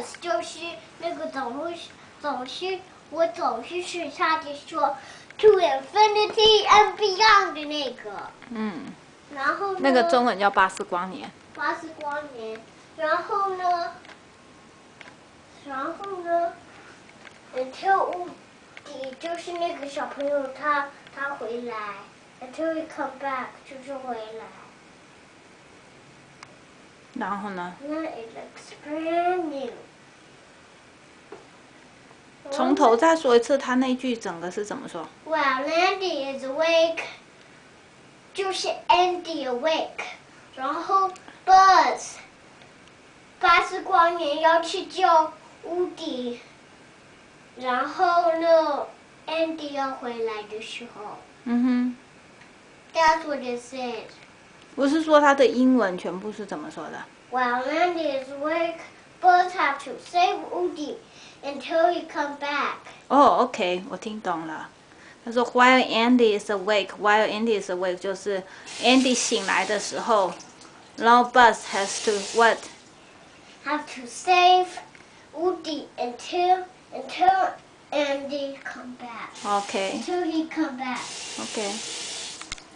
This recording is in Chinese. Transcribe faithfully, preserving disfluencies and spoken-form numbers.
Buzz 就是那个总是总是我总是是差点说 To infinity and beyond 的那个。嗯。然后呢？ 那个中文叫巴斯光年。 巴斯光年。然后呢？然后呢 ？Until 无敌就是那个小朋友他他回来 ，Until he come back 就是回来。 然后呢？ 那 it looks brand new。 从头再说一次，他那句整个是怎么说 ？While Andy is awake， 就是 Andy awake， 然后 Buzz， 巴斯光年要去救乌迪，然后呢 ，Andy 要回来的时候。嗯哼。That's what it said。 不是说他的英文全部是怎么说的 ？While Andy is awake, Buzz have to save Woody until he come back. 哦 ，OK， 我听懂了。他说 While Andy is awake, while Andy is awake 就是 Andy 醒来的时候，然后 Buzz has to what? Have to save Woody until until Andy come back. OK. Until he come back. OK.